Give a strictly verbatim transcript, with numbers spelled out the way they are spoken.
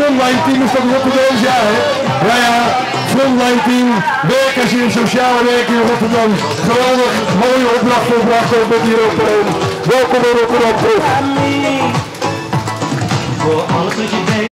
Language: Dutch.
Frontline Team is dat Rotterdam, ja hè? Ja ja, Frontline Team, werkers in sociale werking in Rotterdam. Geweldig, mooie opdracht volbracht ook met hier op. Welkom in Rotterdam terug.